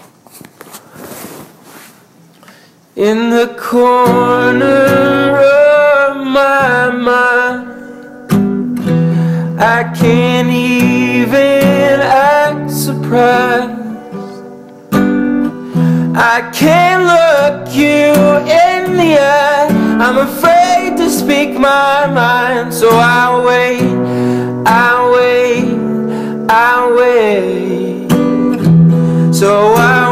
In the corner of my mind, I can't even act surprised. I can't look you in the eye, I'm afraid to speak my mind. So I'll wait, I'll wait, I'll wait. So I'll